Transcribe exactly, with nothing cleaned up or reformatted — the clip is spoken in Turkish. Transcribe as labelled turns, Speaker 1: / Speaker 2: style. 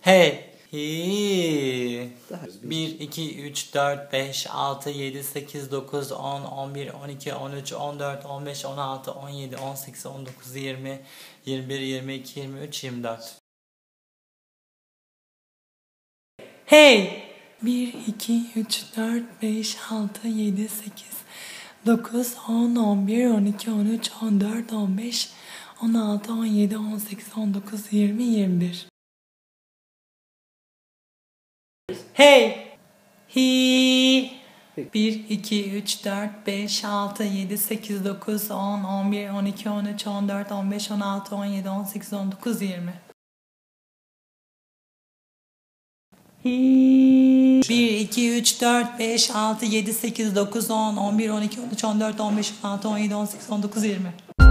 Speaker 1: Hey. Hi. bir, iki, üç, dört, beş, altı, yedi, sekiz, dokuz, on, on bir, on iki, on üç, on dört, on beş, on altı, on yedi, on sekiz, on dokuz, yirmi, yirmi bir, yirmi iki, yirmi üç, yirmi dört. Hey. bir, iki, üç, dört, beş, altı, yedi, sekiz, dokuz, on, on bir, on iki, on üç, on dört, on beş, on altı, on yedi, on sekiz, on dokuz, yirmi, yirmi bir. Hey! Hi! bir, iki, üç, dört, beş, altı, yedi, sekiz, dokuz, on, on bir, on iki, on üç, on dört, on beş, on altı, on yedi, on sekiz, on dokuz, yirmi. Hi! bir, iki, üç, dört, beş, altı, yedi, sekiz, dokuz, on, on bir, on iki, on üç, on dört, on beş, on altı, on yedi, on sekiz, on dokuz, yirmi.